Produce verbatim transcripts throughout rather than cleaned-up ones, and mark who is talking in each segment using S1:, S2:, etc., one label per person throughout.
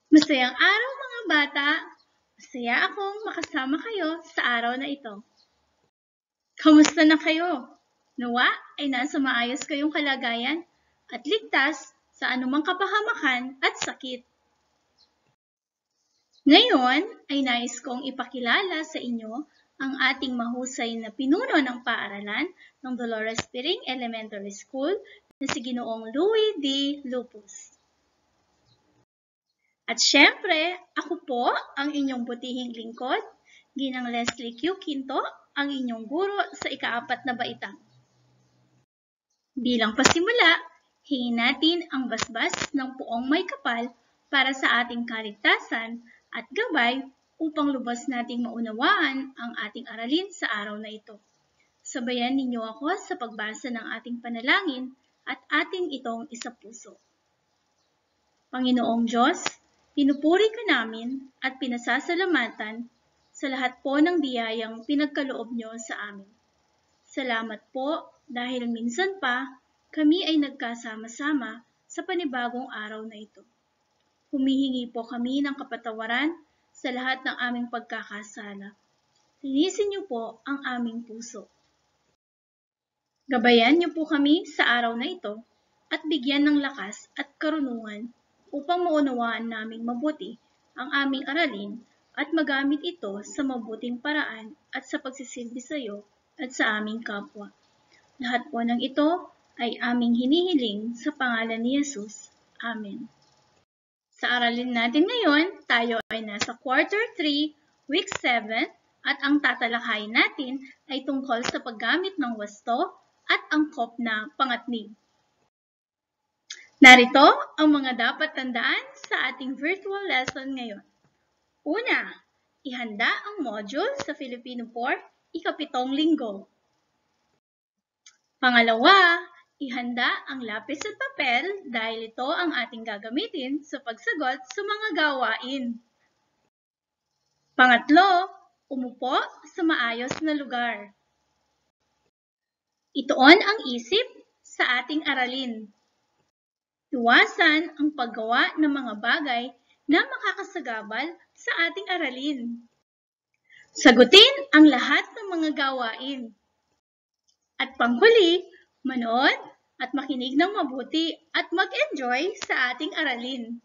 S1: Masayang araw mga bata! Masaya akong makasama kayo sa araw na ito. Kamusta na kayo? Nawa ay nasa maayos kayong kalagayan at ligtas sa anumang kapahamakan at sakit. Ngayon ay nais kong ipakilala sa inyo ang ating mahusay na pinuno ng paaralan ng Dolores Piring Elementary School na si Ginoong Louie D. Lupus. At syempre, ako po ang inyong butihing lingkod, Ginang Leslie Q. Quinto, ang inyong guro sa ikaapat na baitang. Bilang pasimula, hingin natin ang basbas ng puong may kapal para sa ating kaligtasan at gabay upang lubos nating maunawaan ang ating aralin sa araw na ito. Sabayan ninyo ako sa pagbasa ng ating panalangin at ating itong isapuso. Panginoong Diyos, pinupuri ka namin at pinasasalamatan sa lahat po ng biyayang pinagkaloob nyo sa amin. Salamat po dahil minsan pa kami ay nagkasama-sama sa panibagong araw na ito. Humihingi po kami ng kapatawaran sa lahat ng aming pagkakasala. Linisin niyo po ang aming puso. Gabayan niyo po kami sa araw na ito at bigyan ng lakas at karunungan upang maunawaan naming mabuti ang aming aralin at magamit ito sa mabuting paraan at sa pagsisilbi sa iyo at sa aming kapwa. Lahat po ng ito ay aming hinihiling sa pangalan ni Jesus. Amen. Sa aralin natin ngayon, tayo ay nasa quarter three, week seven, at ang tatalakayin natin ay tungkol sa paggamit ng wasto at angkop na pangatnig. Narito ang mga dapat tandaan sa ating virtual lesson ngayon. Una, ihanda ang module sa Filipino four, ikapitong linggo. Pangalawa, ihanda ang lapis at papel dahil ito ang ating gagamitin sa pagsagot sa mga gawain. Pangatlo, umupo sa maayos na lugar. Ituon ang isip sa ating aralin. Iwasan ang paggawa ng mga bagay na makakasagabal sa ating aralin. Sagutin ang lahat ng mga gawain. At panghuli, manood at makinig ng mabuti at mag-enjoy sa ating aralin.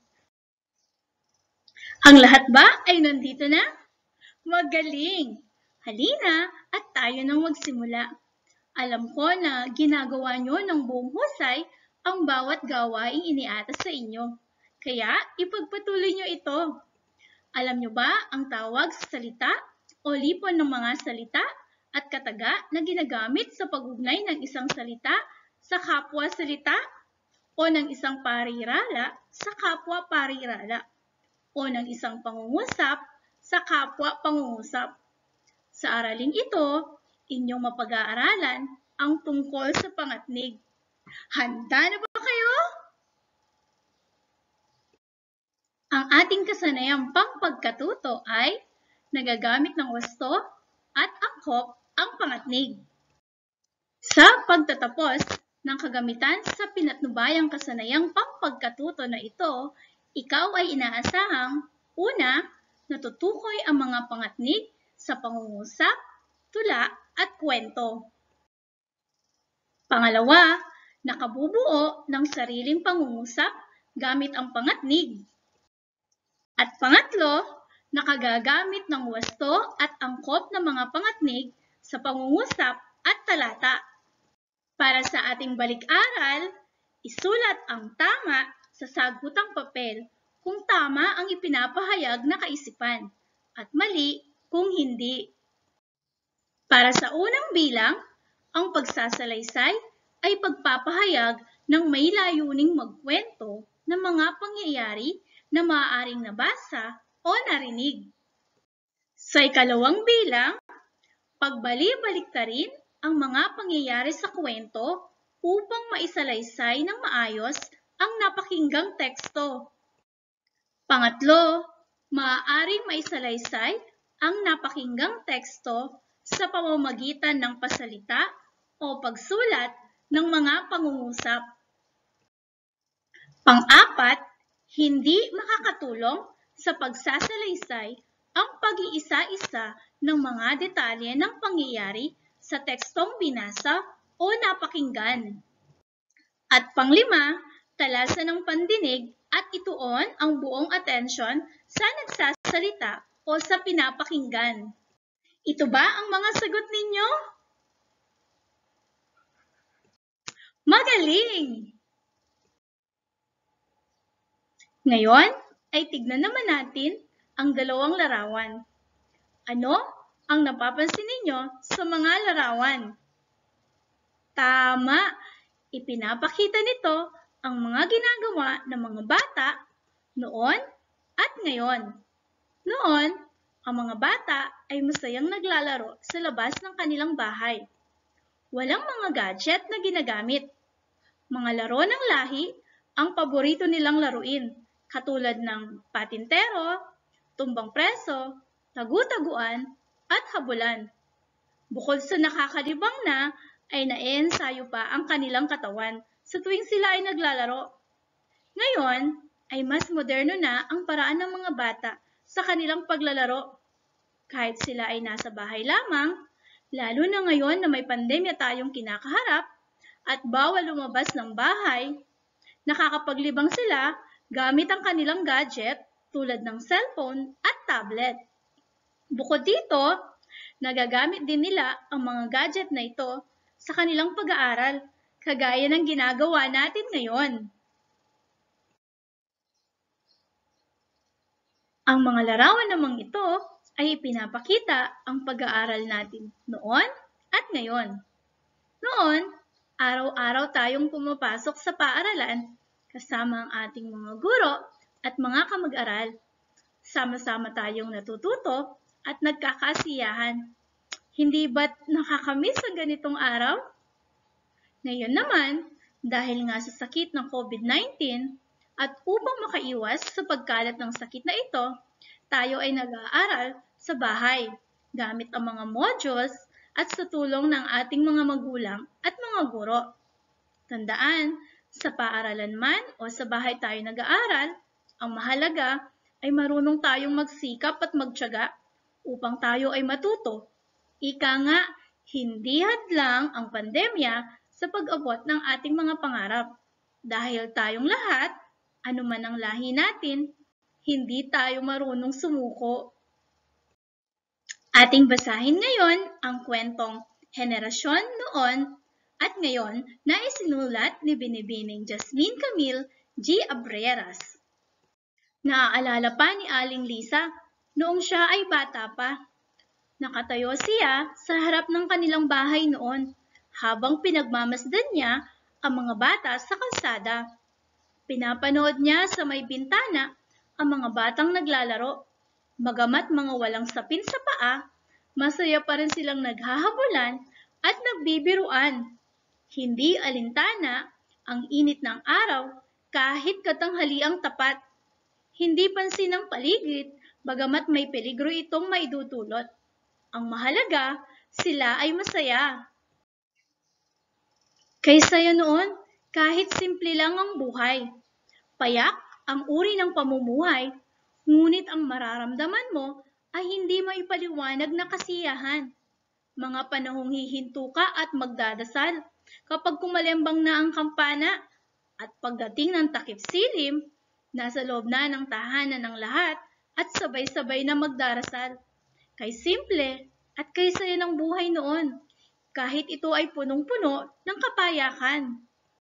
S1: Ang lahat ba ay nandito na? Magaling! Halina at tayo nang magsimula. Alam ko na ginagawa nyo ng buong husay ang bawat gawaing iniatas sa inyo. Kaya ipagpatuloy nyo ito. Alam nyo ba ang tawag sa salita o lipon ng mga salita at kataga na ginagamit sa pag-ugnay ng isang salita sa kapwa salita o ng isang parirala sa kapwa parirala o ng isang pangungusap sa kapwa pangungusap? Sa araling ito, inyong mapag-aaralan ang tungkol sa pangatnig. Handa na ba kayo? Ang ating kasanayang pangpagkatuto ay nagagamit ng wasto at angkop ang pangatnig. Sa pagtatapos ng kagamitan sa pinatnubayang kasanayang pangpagkatuto na ito, ikaw ay inaasahang una, natutukoy ang mga pangatnig sa pangungusap, tula at kwento. Pangalawa, nakabubuo ng sariling pangungusap gamit ang pangatnig. At pangatlo, nakagagamit ng wasto at angkop ng mga pangatnig sa pangungusap at talata. Para sa ating balik-aral, isulat ang tama sa sagutang papel kung tama ang ipinapahayag na kaisipan at mali kung hindi. Para sa unang bilang, ang pagsasalaysay ay pagpapahayag ng may layuning magkwento ng mga pangyayari na maaaring nabasa o narinig. Sa ikalawang bilang, pagbali-baliktarin ang mga pangyayari sa kwento upang maisalaysay ng maayos ang napakinggang teksto. Pangatlo, maaaring maisalaysay ang napakinggang teksto sa pamamagitan ng pasalita o pagsulat ng mga pangungusap. Pang-apat, Hindi makakatulong sa pagsasalaysay ang pag-iisa-isa ng mga detalye ng pangyayari sa tekstong binasa o napakinggan. At panglima, talasan ng pandinig at ituon ang buong atensyon sa nagsasalita o sa pinapakinggan. Ito ba ang mga sagot ninyo? Magaling! Ngayon ay tignan naman natin ang dalawang larawan. Ano ang napapansin ninyo sa mga larawan? Tama! Ipinapakita nito ang mga ginagawa ng mga bata noon at ngayon. Noon, ang mga bata ay masayang naglalaro sa labas ng kanilang bahay. Walang mga gadget na ginagamit. Mga laro ng lahi ang paborito nilang laruin, katulad ng patintero, tumbang preso, tagu-taguan, at habulan. Bukod sa nakakalibang na, ay naeensayo pa ang kanilang katawan sa tuwing sila ay naglalaro. Ngayon, ay mas moderno na ang paraan ng mga bata sa kanilang paglalaro. Kahit sila ay nasa bahay lamang, lalo na ngayon na may pandemya tayong kinakaharap at bawal lumabas ng bahay, nakakapaglibang sila gamit ang kanilang gadget tulad ng cellphone at tablet. Bukod dito, nagagamit din nila ang mga gadget na ito sa kanilang pag-aaral, kagaya ng ginagawa natin ngayon. Ang mga larawan namang ito ay ipinapakita ang pag-aaral natin noon at ngayon. Noon, araw-araw tayong pumapasok sa paaralan kasama ang ating mga guro at mga kamag-aral. Sama-sama tayong natututo at nagkakasiyahan. Hindi ba't nakakamiss ang ganitong araw? Ngayon naman, dahil nga sa sakit ng COVID nineteen at upang makaiwas sa pagkalat ng sakit na ito, tayo ay nag-aaral sa bahay gamit ang mga modules at sa tulong ng ating mga magulang at mga guro. Tandaan, sa paaralan man o sa bahay tayo nag-aaral, ang mahalaga ay marunong tayong magsikap at magtiyaga upang tayo ay matuto. Ika nga, hindi hadlang ang pandemya sa pag-abot ng ating mga pangarap. Dahil tayong lahat, anuman ang lahi natin, hindi tayo marunong sumuko. Ating basahin ngayon ang kwentong Henerasyon Noon at Ngayon na isinulat ni Binibining Jasmine Camille G. Abreras. Naaalala pa ni Aling Lisa noong siya ay bata pa. Nakatayo siya sa harap ng kanilang bahay noon habang pinagmamasdan niya ang mga bata sa kalsada. Pinapanood niya sa may bintana ang mga batang naglalaro. Bagamat mga walang sapin sa paa, masaya pa rin silang naghahabulan at nagbibiruan. Hindi alintana ang init ng araw kahit katanghaliang tapat. Hindi pansin ng paligid bagamat may peligro itong maidudulot. Ang mahalaga, sila ay masaya. Kaysa noon, kahit simple lang ang buhay. Payak ang uri ng pamumuhay, ngunit ang mararamdaman mo ay hindi maipaliwanag na kasiyahan. Mga panahong hihinto ka at magdadasal kapag kumalembang na ang kampana at pagdating ng takip silim, nasa loob na ng tahanan ng lahat at sabay-sabay na magdarasal. Kay simple at kay saya ng buhay noon, kahit ito ay punong-puno ng kapayakan.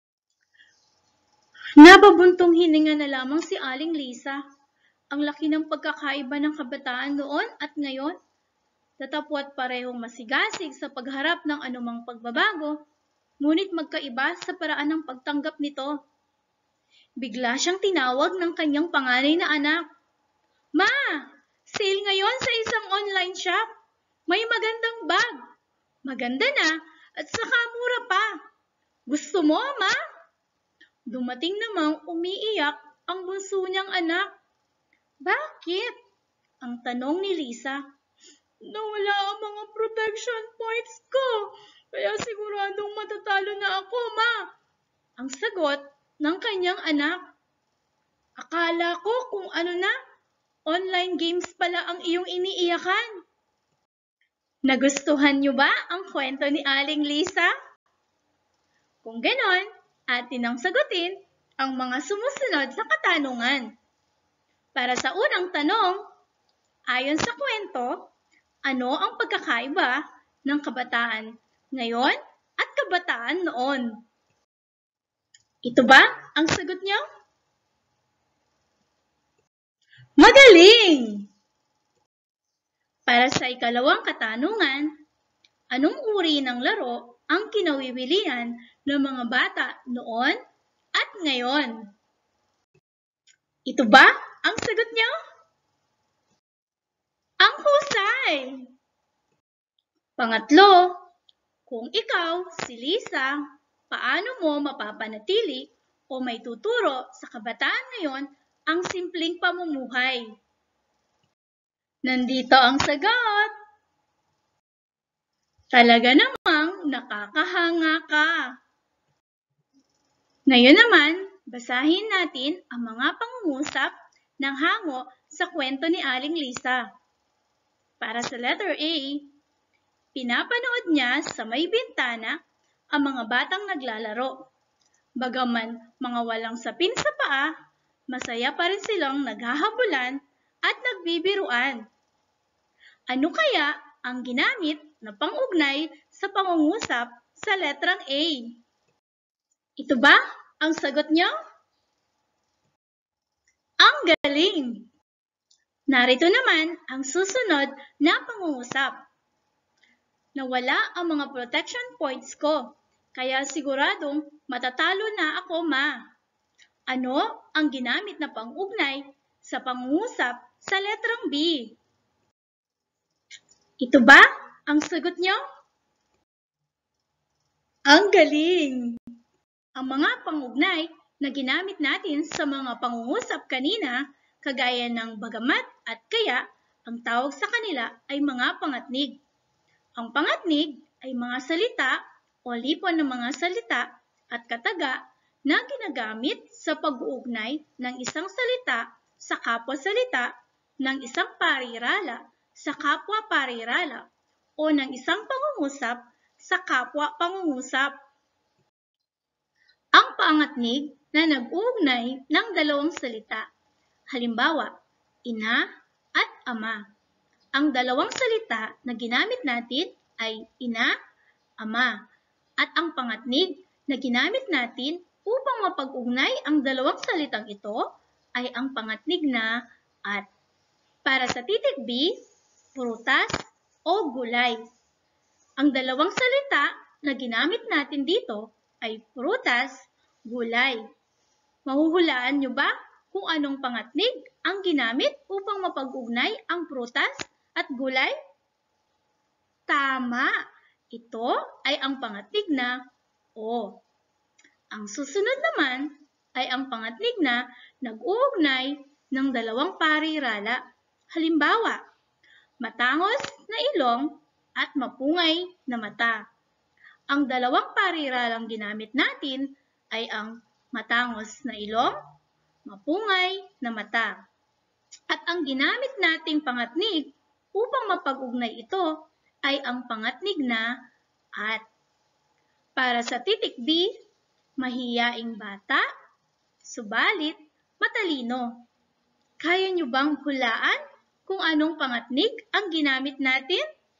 S1: Nababuntong hininga na lamang si Aling Lisa. Ang laki ng pagkakaiba ng kabataan noon at ngayon. Tatapwat parehong masigasig sa pagharap ng anumang pagbabago, ngunit magkaiba sa paraan ng pagtanggap nito. Bigla siyang tinawag ng kanyang panganay na anak. Ma! Sale ngayon sa isang online shop. May magandang bag. Maganda na at saka mura pa. Gusto mo, ma? Dumating namang umiiyak ang bunso niyang anak. Bakit? Ang tanong ni Lisa. Nawala ang mga protection points ko. Kaya siguradong matatalo na ako, ma. Ang sagot ng kanyang anak. Akala ko kung ano na, online games pala ang iyong iniiyakan. Nagustuhan niyo ba ang kwento ni Aling Lisa? Kung ganon, atin ang sagutin ang mga sumusunod na katanungan. Para sa unang tanong, ayon sa kwento, ano ang pagkakaiba ng kabataan ngayon at kabataan noon? Ito ba ang sagot niyo? Magaling! Para sa ikalawang katanungan, anong uri ng laro ang kinawiwilian ng mga bata noon at ngayon? Ito ba ang sagot niyo? Ang husay! Pangatlo, kung ikaw, si Lisa, paano mo mapapanatili o may tuturo sa kabataan ngayon ang simpleng pamumuhay? Nandito ang sagot! Talaga namang nakakahanga ka! Ngayon naman, basahin natin ang mga pangungusap ng hango sa kwento ni Aling Lisa. Para sa letter A, pinapanood niya sa may bintana ang mga batang naglalaro. Bagaman mga walang sapin sa paa, masaya pa rin silang naghahabulan at nagbibiruan. Ano kaya ang ginamit na pang-ugnay sa pangungusap sa letrang A? Ito ba ang sagot niyo? Ang galing! Narito naman ang susunod na pangungusap. Nawala ang mga protection points ko, kaya siguradong matatalo na ako, ma. Ano ang ginamit na pang-ugnay sa pangungusap sa letrang B? Ito ba ang sagot niyo? Ang galing! Ang mga pang-ugnay na ginamit natin sa mga pangungusap kanina, kagaya ng bagamat at kaya, ang tawag sa kanila ay mga pangatnig. Ang pangatnig ay mga salita o lipon ng mga salita at kataga na ginagamit sa pag-uugnay ng isang salita sa kapwa-salita, ng isang parirala sa kapwa-parirala, o ng isang pangungusap sa kapwa-pangungusap. Ang pangatnig na nag-uugnay ng dalawang salita. Halimbawa, ina at ama. Ang dalawang salita na ginamit natin ay ina, ama. At ang pangatnig na ginamit natin upang mapag-ugnay ang dalawang salitang ito ay ang pangatnig na at. Para sa titik B, prutas o gulay. Ang dalawang salita na ginamit natin dito ay prutas, gulay. Mahuhulaan niyo ba kung anong pangatnig ang ginamit upang mapag-ugnay ang prutas at gulay? Tama! Ito ay ang pangatnig na o. Ang susunod naman ay ang pangatnig na nag-uugnay ng dalawang parirala. Halimbawa, matangos na ilong at mapungay na mata. Ang dalawang pariralang ginamit natin ay ang matangos na ilong, mapungay na mata. At ang ginamit nating pangatnig upang mapag-ugnay ito ay ang pangatnig na at. Para sa titik B, mahiyaing bata, subalit matalino. Kaya niyo bang hulaan kung anong pangatnig ang ginamit natin?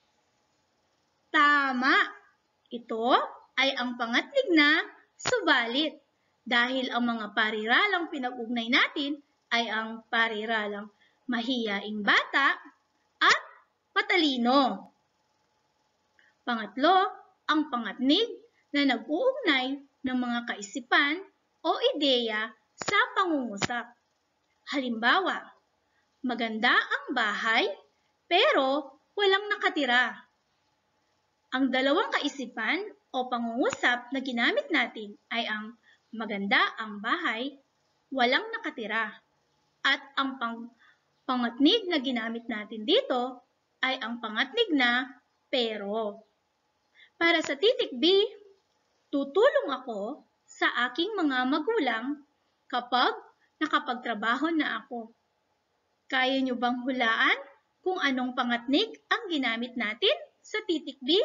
S1: Tama! Ito ay ang pangatnig na subalit dahil ang mga pariralang pinag-ugnay natin ay ang pariralang mahiyaing bata at matalino. Pangatlo, ang pangatnig na nag-uugnay ng mga kaisipan o ideya sa pangungusap. Halimbawa, maganda ang bahay pero walang nakatira. Ang dalawang kaisipan o pangungusap na ginamit natin ay ang maganda ang bahay, walang nakatira. At ang pang pangatnig na ginamit natin dito ay ang pangatnig na pero. Para sa titik B, tutulong ako sa aking mga magulang kapag nakapagtrabaho na ako. Kaya niyo bang hulaan kung anong pangatnig ang ginamit natin sa titik B?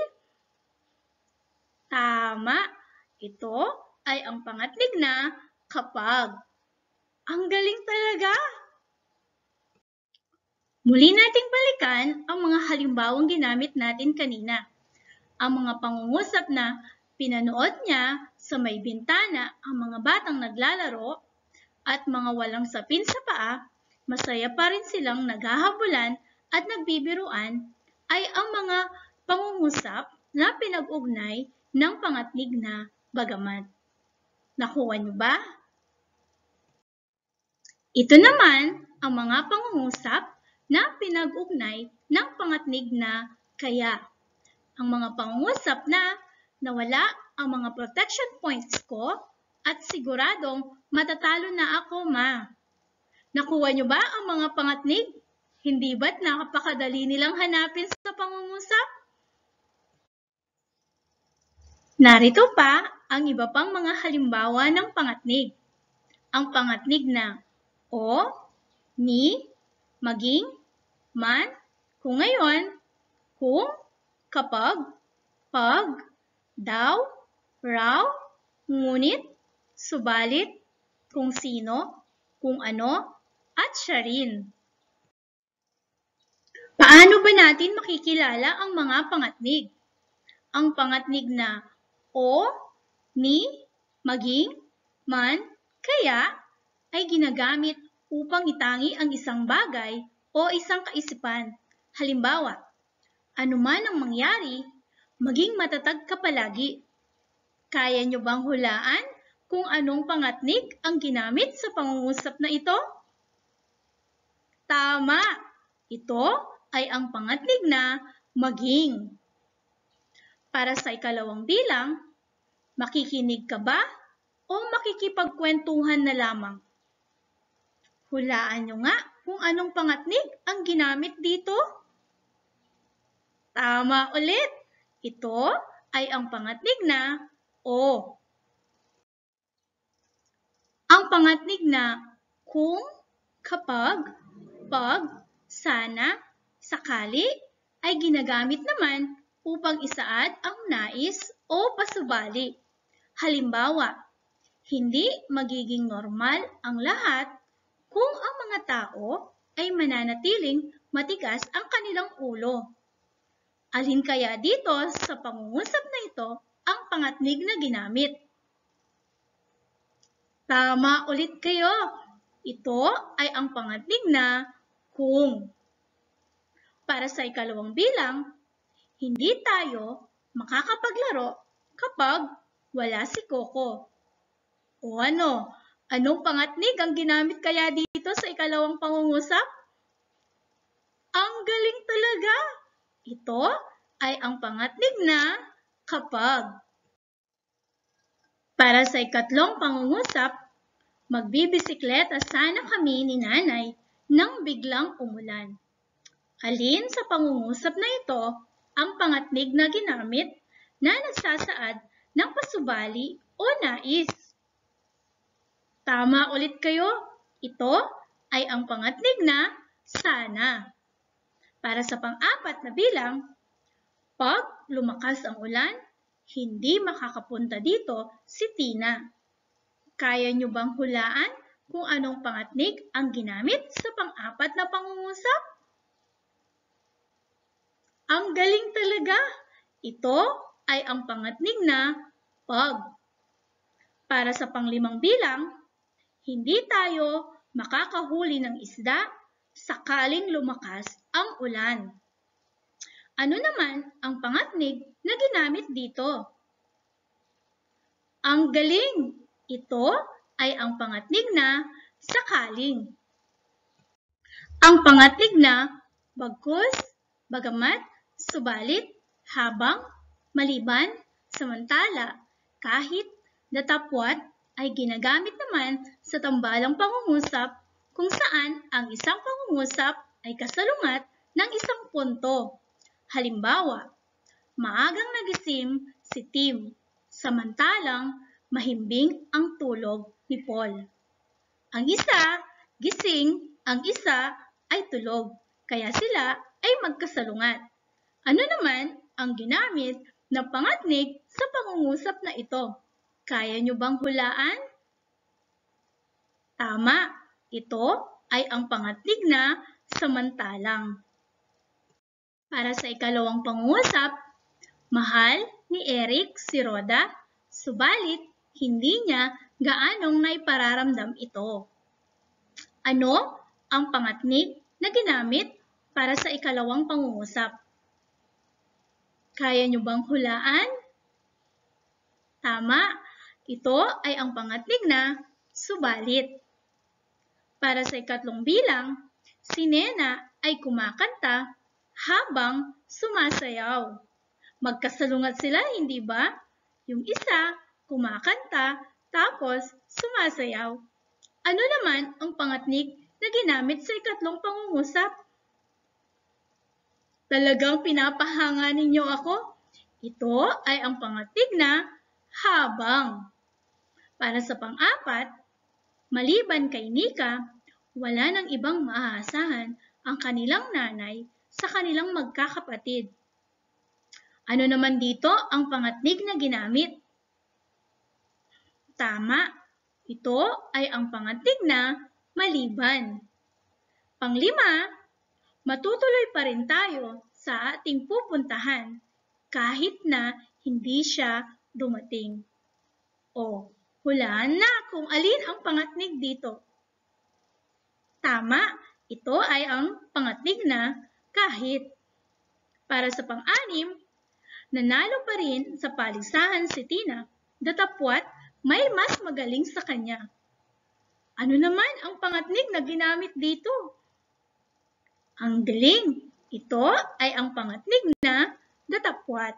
S1: Tama! Ito ay ang pangatnig na kapag. Ang galing talaga! Muli nating balikan ang mga halimbawang ginamit natin kanina. Ang mga pangungusap na pinanood niya sa may bintana ang mga batang naglalaro at mga walang sapin sa paa, masaya pa rin silang naghahabulan at nagbibiruan ay ang mga pangungusap na pinag-ugnay ng pangatnig na bagamat. Nakuha niyo ba? Ito naman ang mga pangungusap na pinag-ugnay ng pangatnig na kaya. Ang mga pangungusap na nawala ang mga protection points ko at siguradong matatalo na ako, ma. Nakuha niyo ba ang mga pangatnig? Hindi ba't napakadali nilang hanapin sa pangungusap? Narito pa ang iba pang mga halimbawa ng pangatnig. Ang pangatnig na o, ni, maging, man, kung ngayon, kung, kapag, pag, daw, raw, ngunit, subalit, kung sino, kung ano, at siya rin. Paano ba natin makikilala ang mga pangatnig? Ang pangatnig na o, ni, maging, man, kaya ay ginagamit upang itangi ang isang bagay o isang kaisipan. Halimbawa, anuman ang mangyari, maging matatag ka palagi. Kaya niyo bang hulaan kung anong pangatnig ang ginamit sa pangungusap na ito? Tama! Ito ay ang pangatnig na maging. Para sa ikalawang bilang, makikinig ka ba o makikipagkwentuhan na lamang? Hulaan niyo nga kung anong pangatnig ang ginamit dito. Tama ulit! Ito ay ang pangatnig na o. Ang pangatnig na kung, kapag, pag, sana, sakali ay ginagamit naman upang isaad ang nais o pasubali. Halimbawa, hindi magiging normal ang lahat kung ang mga tao ay mananatiling matigas ang kanilang ulo. Alin kaya dito sa pangungusap na ito ang pangatnig na ginamit? Tama ulit kayo. Ito ay ang pangatnig na kung. Para sa ikalawang bilang, hindi tayo makakapaglaro kapag wala si Coco. O ano? Anong pangatnig ang ginamit kaya dito sa ikalawang pangungusap? Ang galing talaga! Ito ay ang pangatnig na kapag. Para sa ikatlong pangungusap, magbibisikleta sana kami ni nanay nang biglang umulan. Alin sa pangungusap na ito ang pangatnig na ginamit na nagsasaad ng pasubali o nais? Tama ulit kayo. Ito ay ang pangatnig na sana. Para sa pang-apat na bilang, pag lumakas ang ulan, hindi makakapunta dito si Tina. Kaya niyo bang hulaan kung anong pangatnig ang ginamit sa pang-apat na pangungusap? Ang galing talaga! Ito ay ang pangatnig na pag. Para sa panglimang bilang, hindi tayo makakahuli ng isda sakaling lumakas ang ulan. Ano naman ang pangatnig na ginamit dito? Ang galing! Ito ay ang pangatnig na sakaling. Ang pangatnig na bagkus, bagamat, subalit, habang, maliban, samantala, kahit, datapwat, ay ginagamit naman sa tambalang pangungusap kung saan ang isang pangungusap ay kasalungat ng isang punto. Halimbawa, maagang nagising si Tim, samantalang mahimbing ang tulog ni Paul. Ang isa, gising, ang isa ay tulog, kaya sila ay magkasalungat. Ano naman ang ginamit na pangatnig sa pangungusap na ito? Kaya nyo bang hulaan? Tama, ito ay ang pangatnig na samantalang. Para sa ikalawang pangungusap, mahal ni Eric si Rhoda, subalit hindi niya gaanong naipararamdam ito. Ano ang pangatnig na ginamit para sa ikalawang pangungusap? Kaya niyo bang hulaan? Tama, ito ay ang pangatnig na subalit. Para sa ikatlong bilang, si Nena ay kumakanta habang sumasayaw. Magkasalungat sila, hindi ba? Yung isa, kumakanta, tapos sumasayaw. Ano naman ang pangatnig na ginamit sa ikatlong pangungusap? Talagang pinapahanga ninyo ako? Ito ay ang pangatnig na habang. Para sa pang-apat, maliban kay Nika, wala nang ibang maaasahan ang kanilang nanay sa kanilang magkakapatid. Ano naman dito ang pangatnig na ginamit? Tama, ito ay ang pangatnig na maliban. Panglima, matutuloy pa rin tayo sa ating pupuntahan kahit na hindi siya dumating. O, hulaan na kung alin ang pangatnig dito. Tama, ito ay ang pangatnig na kahit. Para sa pang-anim, nanalo pa rin sa paligsahan si Tina, datapwat may mas magaling sa kanya. Ano naman ang pangatnig na ginamit dito? Ang galing! Ito ay ang pangatnig na datapwat.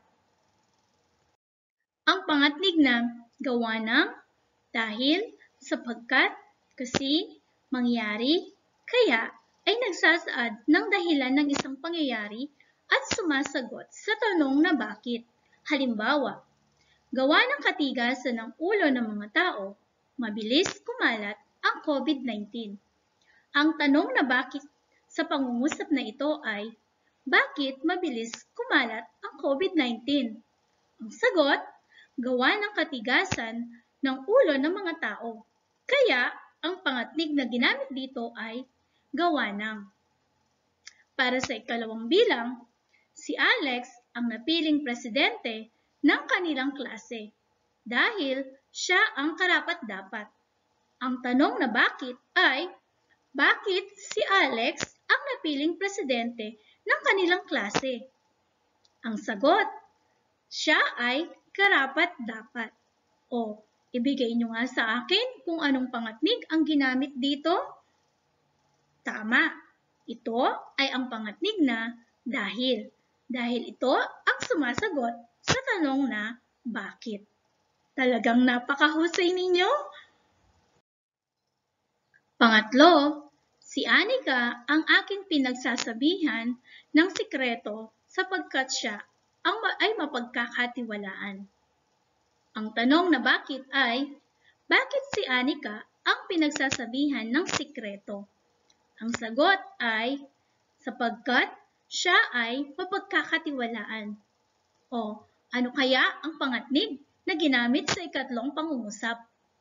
S1: Ang pangatnig na gawa ng dahil, sapagkat, kasi, mangyari, kaya ay nagsasaad ng dahilan ng isang pangyayari at sumasagot sa tanong na bakit. Halimbawa, gawa ng katigasan ng ulo ng mga tao, mabilis kumalat ang COVID nineteen. Ang tanong na bakit sa pangungusap na ito ay, bakit mabilis kumalat ang COVID nineteen? Ang sagot, gawa ng katigasan ng ulo ng mga tao. Kaya, ang pangatnig na ginamit dito ay gawa ng. Para sa ikalawang bilang, si Alex ang napiling presidente ng kanilang klase dahil siya ang karapat-dapat. Ang tanong na bakit ay, bakit si Alex ang napiling presidente ng kanilang klase? Ang sagot, siya ay karapat-dapat. O, ibigay nyo nga sa akin kung anong pangatnig ang ginamit dito. Tama, ito ay ang pangatnig na dahil. Dahil ito ang sumasagot sa tanong na bakit. Talagang napakahusay ninyo. Pangatlo, si Anika ang aking pinagsasabihan ng sikreto sapagkat siya ang ay mapagkakatiwalaan. Ang tanong na bakit ay, bakit si Anika ang pinagsasabihan ng sikreto? Ang sagot ay, sapagkat siya ay mapagkakatiwalaan. O, ano kaya ang pangatnig na ginamit sa ikatlong pangungusap?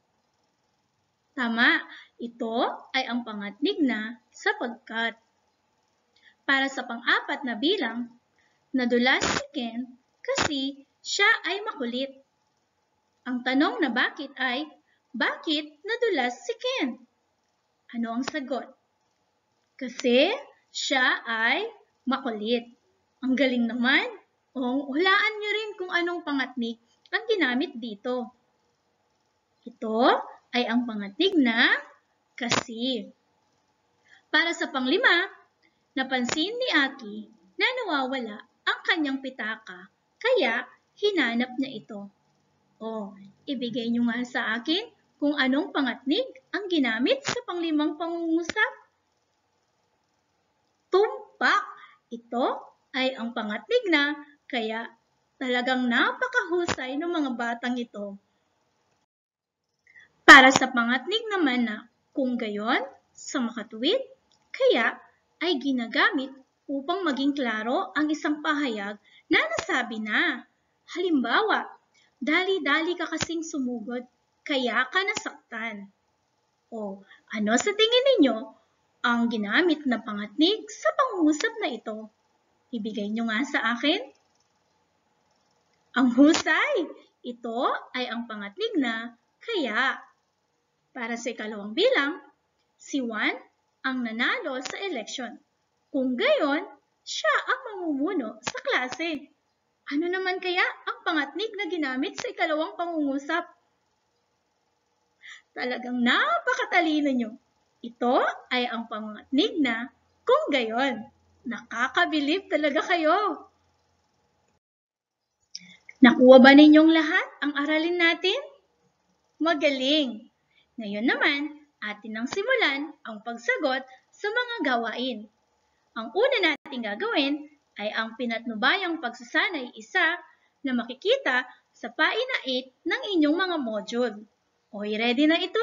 S1: Tama, ito ay ang pangatnig na sapagkat. Para sa pang-apat na bilang, nadulas si Ken kasi siya ay makulit. Ang tanong na bakit ay, bakit nadulas si Ken? Ano ang sagot? Kasi siya ay makulit. Ang galing naman. O, hulaan niyo rin kung anong pangatnig ang ginamit dito. Ito ay ang pangatnig na kasi. Para sa panglima, napansin ni Aki na nawawala ang kanyang pitaka, kaya hinanap niya ito. O, ibigay niyo nga sa akin kung anong pangatnig ang ginamit sa panglimang pangungusap. Tumpak! Ito ay ang pangatnig na, kaya talagang napakahusay ng mga batang ito. Para sa pangatnig naman na Kung gayon, sa makatuwid, kaya ay ginagamit upang maging klaro ang isang pahayag na nasabi na. Halimbawa, dali-dali ka kasing sumugod, kaya ka nasaktan. O ano sa tingin ninyo ang ginamit na pangatnig sa pangungusap na ito? Ibigay nyo nga sa akin. Ang husay! Ito ay ang pangatnig na kaya. Para sa ikalawang bilang, si Juan ang nanalo sa eleksyon. Kung gayon, siya ang mamumuno sa klase. Ano naman kaya ang pangatnig na ginamit sa ikalawang pangungusap? Talagang napakatalino nyo. Ito ay ang pangatnig na kung gayon. Nakakabilib talaga kayo. Nakuha ba ninyong lahat ang aralin natin? Magaling! Ngayon naman, atin nang simulan ang pagsagot sa mga gawain. Ang una nating gagawin ay ang pinatnubayang pagsasanay isa na makikita sa paina eight ng inyong mga module. Okay, ready na ito?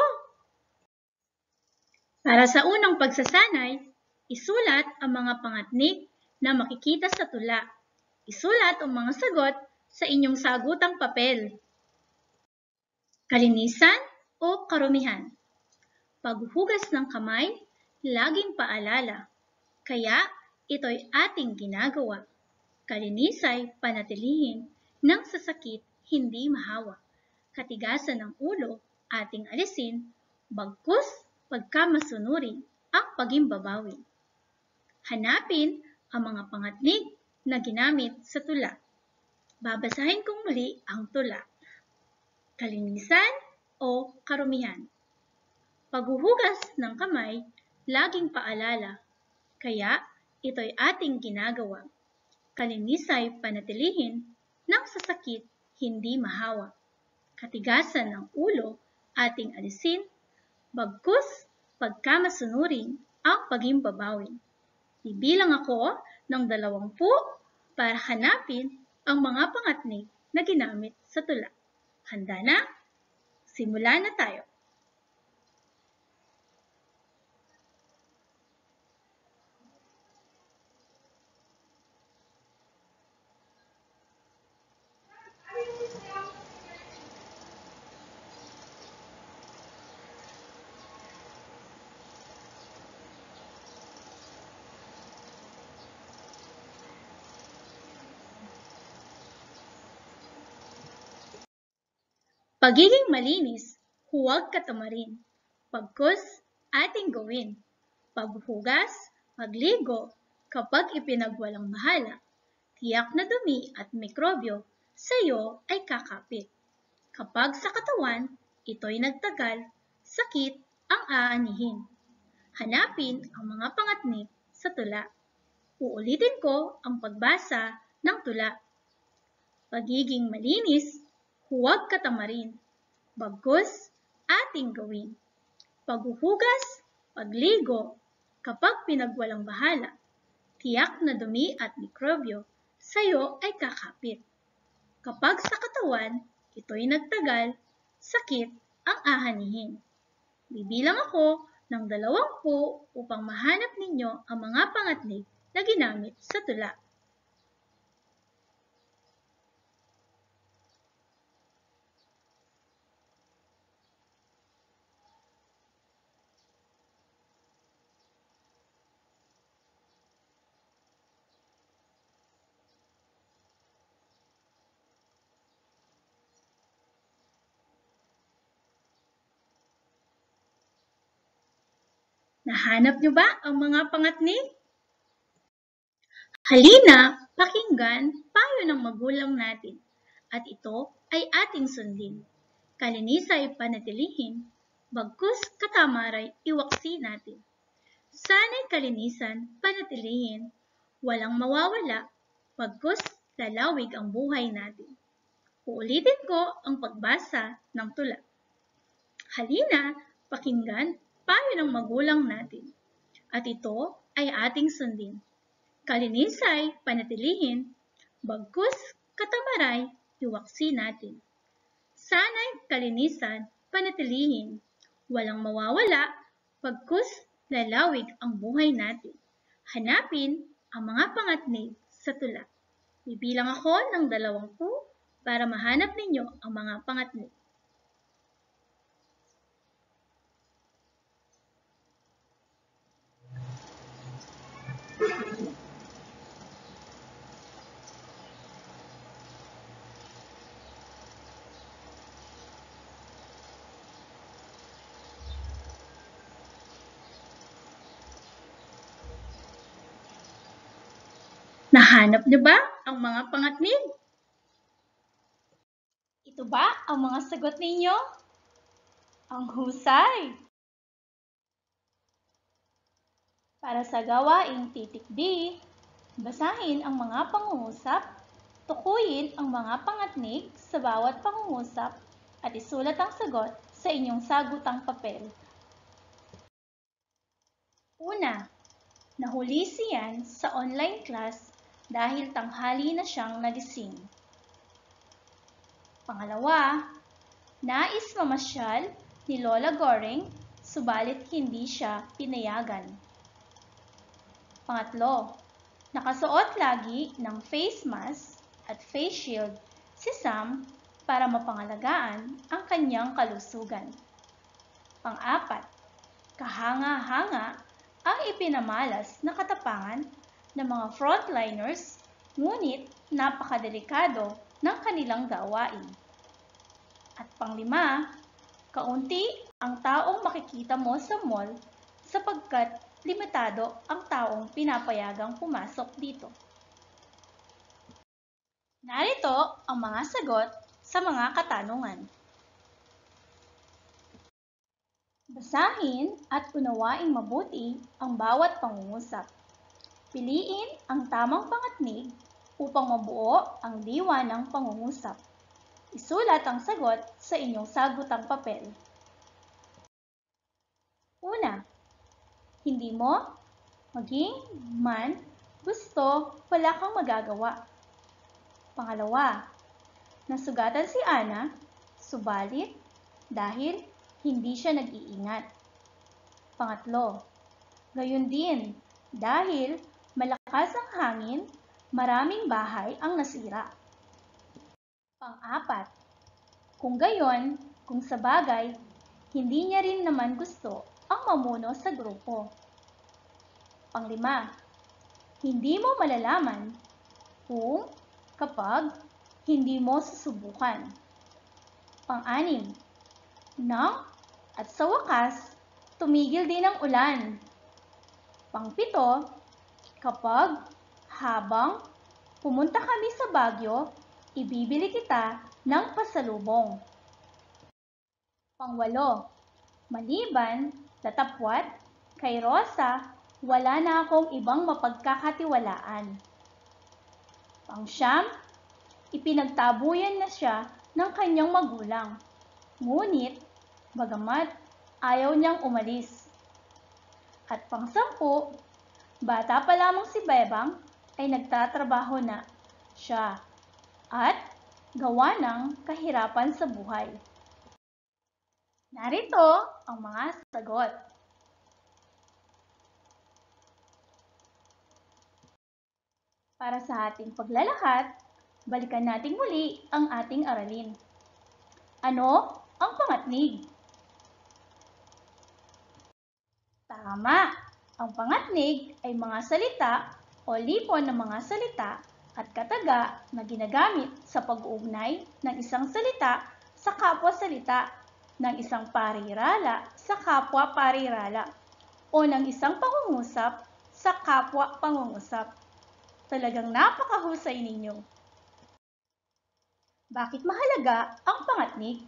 S1: Para sa unang pagsasanay, isulat ang mga pangatnig na makikita sa tula. Isulat ang mga sagot sa inyong sagutang papel. Kalinisan o karumihan. Paghuhugas ng kamay, laging paalala. Kaya ito'y ating ginagawa. Kalinisay panatilihin nang sa sakit hindi mahawa. Katigasan ng ulo, ating alisin, bagkus pagkamasunurin ang pagimbabawi. Hanapin ang mga pangatnig na ginamit sa tula. Babasahin kong muli ang tula. Kalinisan o karumihan. Paghuhugas ng kamay, laging paalala. Kaya ito'y ating ginagawa. Kalinisay panatilihin nang sa sakit hindi mahawa. Katigasan ng ulo, ating alisin, bagkus pagkamasunurin ang pagimbabawi. Bibilang ako ng dalawampu para hanapin ang mga pangatnig na ginamit sa tula. Handa na? Simula na tayo. Pagiging malinis, huwag katamarin. Pagkus, ating gawin. Paghuhugas, magligo, kapag ipinagwalang bahala. Tiyak na dumi at mikrobyo sa iyo ay kakapit. Kapag sa katawan, ito'y nagtagal, sakit ang aanihin. Hanapin ang mga pangatnig sa tula. Uulitin ko ang pagbasa ng tula. Pagiging malinis, huwag katamarin. Bagkus, ating gawin. Paghuhugas, pagligo, kapag pinagwalang bahala. Tiyak na dumi at mikrobyo sa iyo ay kakapit. Kapag sa katawan, ito'y nagtagal, sakit ang ahanihin. Bibilang ako ng dalawampu upang mahanap ninyo ang mga pangatnig na ginamit sa tula. Nahanap niyo ba ang mga pangatnig? Halina, pakinggan payo ng magulang natin. At ito ay ating sundin. Kalinisay panatilihin, bagkus katamaray iwaksi natin. Sana'y kalinisan panatilihin, walang mawawala, bagkus lalawig ang buhay natin. Uulitin ko ang pagbasa ng tula. Halina, pakinggan payo ng magulang natin. At ito ay ating sundin. Kalinisay panatilihin, bagkus katamaray iwaksi natin. Sana'y kalinisan panatilihin, walang mawawala, Pagkus lalawig ang buhay natin. Hanapin ang mga pangatnig sa tula. Bibilang ako ng dalawampu para mahanap ninyo ang mga pangatnig. Nahanap niyo ba ang mga pangatnig? Ito ba ang mga sagot ninyo? Ang husay! Para sa gawaing titik D, basahin ang mga pangungusap, tukuyin ang mga pangatnig sa bawat pangungusap at isulat ang sagot sa inyong sagutang papel. Una, nahuli siyan sa online class dahil tanghali na siyang nagising. Pangalawa, nais mamasyal ni Lola Goring subalit hindi siya pinayagan. Pangatlo, nakasuot lagi ng face mask at face shield si Sam para mapangalagaan ang kanyang kalusugan. Pang-apat, kahanga-hanga ang ipinamalas na katapangan ng mga frontliners, ngunit napakadelikado ng kanilang gawain. At panglima, kaunti ang taong makikita mo sa mall sapagkat limitado ang taong pinapayagang pumasok dito. Narito ang mga sagot sa mga katanungan. Basahin at unawaing mabuti ang bawat pangungusap. Piliin ang tamang pangatnig upang mabuo ang diwa ng pangungusap. Isulat ang sagot sa inyong sagutang papel. Una, hindi mo, maging, man, gusto, wala kang magagawa. Pangalawa, nasugatan si Ana, subalit, dahil hindi siya nag-iingat. Pangatlo, gayon din, dahil malakas ang hangin, maraming bahay ang nasira. Pang-apat, kung gayon, kung sa bagay, hindi niya rin naman gusto ang mamuno sa grupo. Panglima, hindi mo malalaman kung, kapag, hindi mo susubukan. Pang-anim, nang at sa wakas, tumigil din ang ulan. Pang-pito, kapag, habang, pumunta kami sa Baguio, ibibili kita ng pasalubong. Pang-walo, maliban, tatapwat, kay Rosa, wala na akong ibang mapagkakatiwalaan. Pang-siyam, ipinagtabuyan na siya ng kanyang magulang. Ngunit, bagamat ayaw niyang umalis. At pang-sampu, bata pa lamang si Bebang ay nagtatrabaho na siya at gawa ng kahirapan sa buhay. Narito ang mga sagot. Para sa ating paglalakad, balikan natin muli ang ating aralin. Ano ang pangatnig? Tama! Ang pangatnig ay mga salita o lipon ng mga salita at kataga na ginagamit sa pag-uugnay ng isang salita sa kapwa-salita, ng isang parirala sa kapwa-parirala, o ng isang pangungusap sa kapwa-pangungusap. Talagang napakahusay ninyo! Bakit mahalaga ang pangatnig?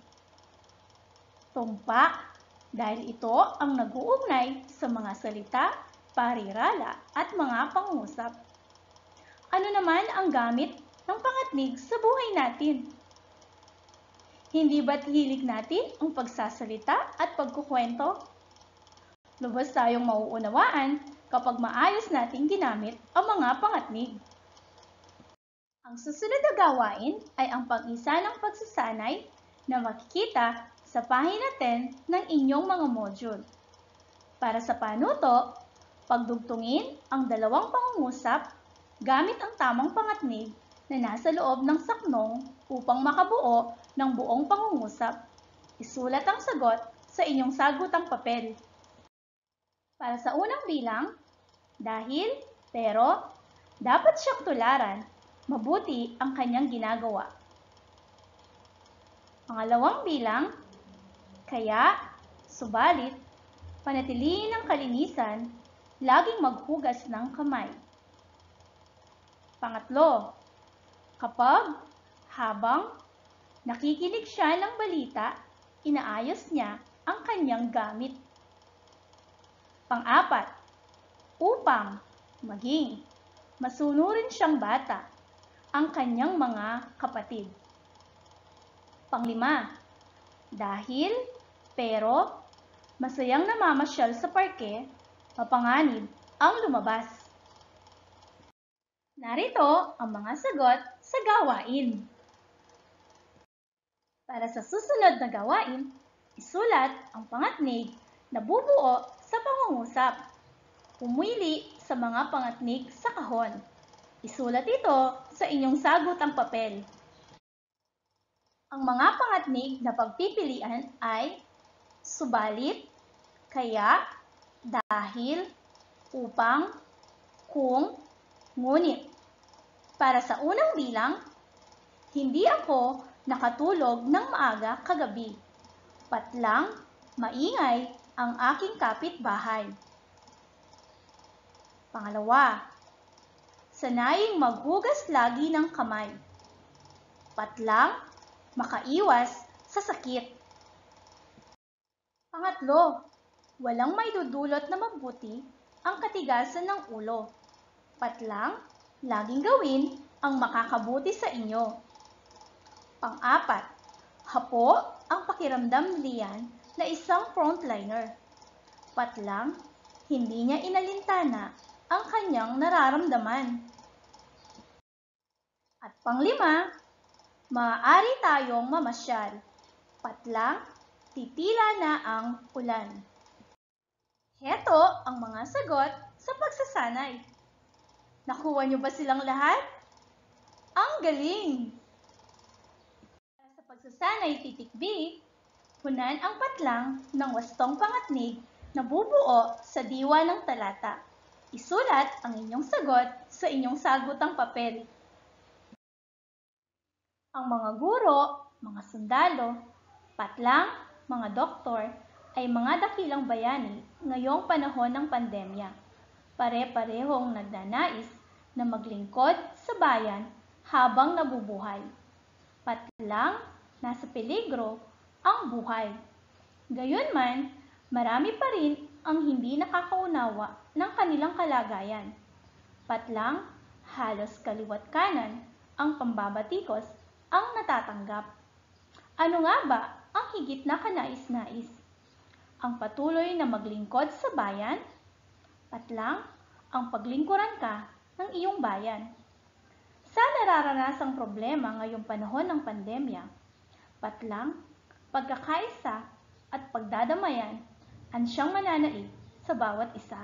S1: Tumpak, dahil ito ang nag-uugnay sa mga salita, parirala at mga pangungusap. Ano naman ang gamit ng pangatnig sa buhay natin? Hindi ba't hilig natin ang pagsasalita at pagkukwento? Lubos tayong mauunawaan kapag maayos nating ginamit ang mga pangatnig. Ang susunod na gawain ay ang pag-isa ng pagsasanay na makikita sa pahina ten ng inyong mga module. Para sa panuto, pagdugtungin ang dalawang pangungusap gamit ang tamang pangatnig na nasa loob ng saknong upang makabuo ng buong pangungusap. Isulat ang sagot sa inyong sagutang papel. Para sa unang bilang, dahil, pero, dapat siyang tularan, mabuti ang kanyang ginagawa. Pangalawang bilang, kaya, subalit, panatilihin ang kalinisan, laging maghugas ng kamay. Pangatlo, kapag, habang, nakikinig siya ng balita, inaayos niya ang kanyang gamit. Pang-apat, upang, maging, masunurin siyang bata, ang kanyang mga kapatid. Panglima, dahil, pero, masayang namamasyal sa parke, mapanganib ang lumabas. Narito ang mga sagot sa gawain. Para sa susunod na gawain, isulat ang pangatnig na bubuo sa pangungusap. Pumili sa mga pangatnig sa kahon. Isulat ito sa inyong sagutang papel. Ang mga pangatnig na pagpipilian ay subalit, kaya, dahil, upang, kung, ngunit. Para sa unang bilang, hindi ako nakatulog ng maaga kagabi. Patlang, maingay ang aking kapitbahay. Pangalawa, sanaying maghugas lagi ng kamay. Patlang, makaiwas sa sakit. Pangatlo, walang maidudulot na mabuti ang katigasan ng ulo. Patlang, laging gawin ang makakabuti sa inyo. Pang-apat, hapo ang pakiramdam niyan na isang frontliner. Patlang, hindi niya inalintana ang kanyang nararamdaman. At panglima, maaari tayong mamasyal. Patlang, titila na ang ulan. Heto ang mga sagot sa pagsasanay. Nakuha niyo ba silang lahat? Ang galing! Para sa pagsasanay titik B, punan ang patlang ng wastong pangatnig na bubuo sa diwa ng talata. Isulat ang inyong sagot sa inyong sagutang papel. Ang mga guro, mga sundalo, patlang, mga doktor, ay mga dakilang bayani ngayong panahon ng pandemya. Pare-parehong nagnanais na maglingkod sa bayan habang nabubuhay. Patlang, nasa peligro ang buhay. Gayunman, marami pa rin ang hindi nakakaunawa ng kanilang kalagayan. Patlang, halos kaliwat kanan ang pambabatikos ang natatanggap. Ano nga ba ang higit na kanais-nais? Ang patuloy na maglingkod sa bayan? Patlang, ang paglingkuran ka ng iyong bayan. Sa nararanasang problema ngayong panahon ng pandemya, patlang, pagkakaisa at pagdadamayan ang siyang mananaig sa bawat isa.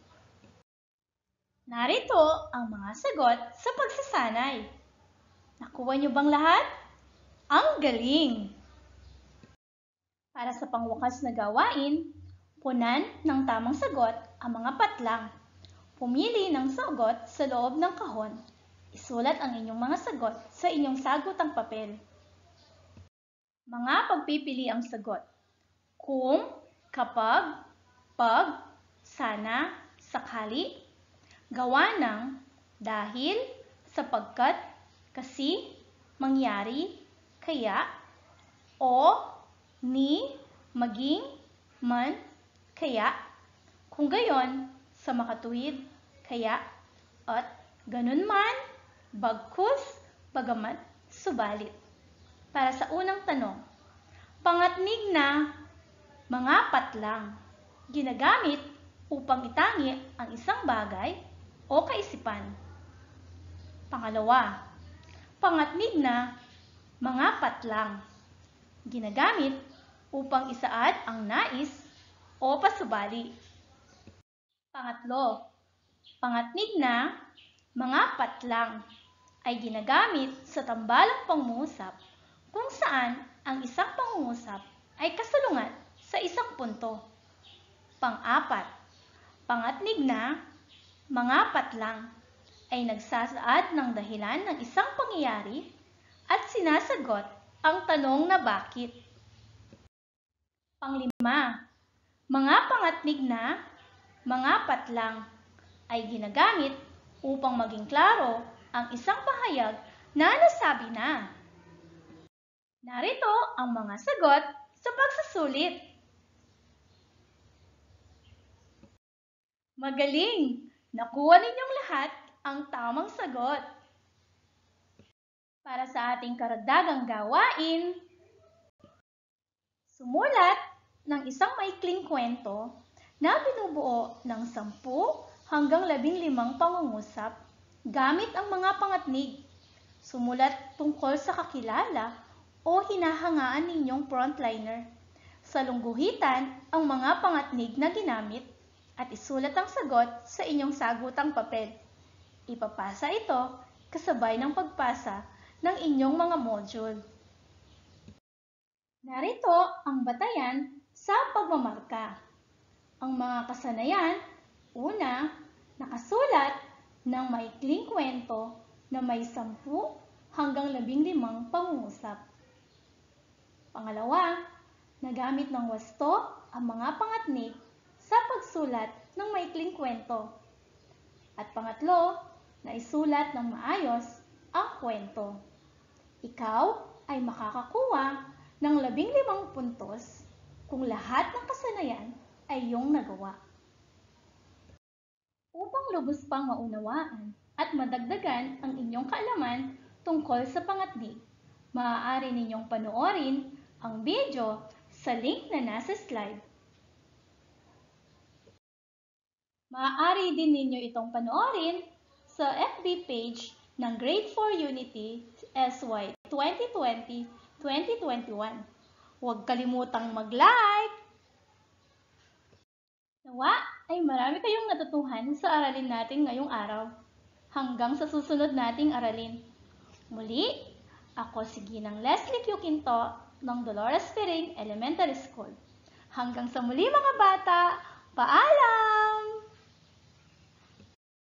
S1: Narito ang mga sagot sa pagsasanay. Nakuha niyo bang lahat? Ang galing! Para sa pangwakas na gawain, punan ng tamang sagot ang mga patlang. Pumili ng sagot sa loob ng kahon. Isulat ang inyong mga sagot sa inyong sagutang papel. Mga pagpipili ang sagot. Kung, kapag, pag, sana, sakali, gawa ng, dahil, sapagkat, kasi, mangyari, kaya, o, ni, maging, man, kaya, kung gayon, sa makatuwid, kaya, at ganun man, bagkus, bagamat, subalit. Para sa unang tanong, pangatnig na mga patlang, ginagamit upang itangi ang isang bagay o kaisipan. Pangalawa, pangatnig na mga patlang, ginagamit upang isaad ang nais o pasubali. Pangatlo, pangatnig na mga patlang ay ginagamit sa tambalang pangungusap kung saan ang isang pangungusap ay kasalungat sa isang punto. Pang-apat, pangatnig na mga patlang ay nagsasaad ng dahilan ng isang pangyayari at sinasagot ang tanong na bakit. Panglima, mga pangatnig na mga patlang ay ginagamit upang maging klaro ang isang pahayag na nasabi na. Narito ang mga sagot sa pagsusulit. Magaling! Nakuha ninyong lahat ang tamang sagot. Para sa ating karagdagang gawain, sumulat ng isang maikling kwento na binubuo ng sampu hanggang labing limang pangungusap gamit ang mga pangatnig. Sumulat tungkol sa kakilala o hinahangaan ninyong frontliner. Salungguhitan ang mga pangatnig na ginamit at isulat ang sagot sa inyong sagutang papel. Ipapasa ito kasabay ng pagpasa ng inyong mga module. Narito ang batayan sa pagmamarka. Ang mga kasanayan, una, nakasulat ng maikling kwento na may sampu hanggang labing limang pangungusap. Pangalawa, nagamit ng wasto ang mga pangatnig sa pagsulat ng maikling kwento. At pangatlo, naisulat ng maayos ang kwento. Ikaw ay makakakuha ng labing limang puntos kung lahat ng kasanayan ay iyong nagawa. Upang lubos pang maunawaan at madagdagan ang inyong kaalaman tungkol sa pangatnig, maaari ninyong panoorin ang video sa link na nasa slide. Maaari din ninyo itong panoorin sa F B page ng Grade four Unity S Y twenty twenty to twenty twenty-one. Huwag kalimutang mag-like! Nawa ay marami kayong natutuhan sa aralin natin ngayong araw. Hanggang sa susunod nating aralin. Muli, ako si Ginang Leslie Q. Quinto ng Dolores Ferring Elementary School. Hanggang sa muli mga bata, paalam!